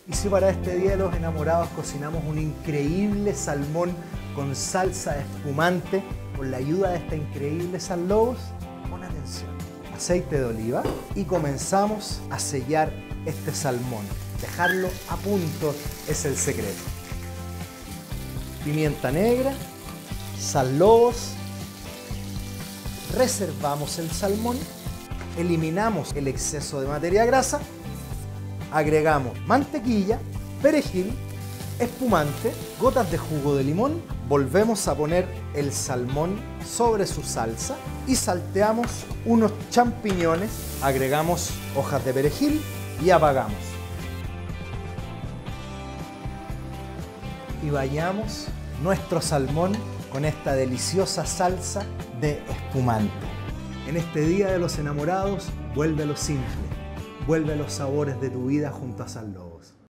Y si para este Día de los Enamorados cocinamos un increíble salmón con salsa espumante, con la ayuda de esta increíble Sal Lobos, pon atención. Aceite de oliva y comenzamos a sellar este salmón. Dejarlo a punto es el secreto. Pimienta negra, Sal Lobos, reservamos el salmón, eliminamos el exceso de materia grasa, agregamos mantequilla, perejil, espumante, gotas de jugo de limón, volvemos a poner el salmón sobre su salsa y salteamos unos champiñones, agregamos hojas de perejil y apagamos. Y bañamos nuestro salmón con esta deliciosa salsa de espumante. En este Día de los Enamorados, vuelve a lo simple, vuelve a los sabores de tu vida junto a Sal Lobos.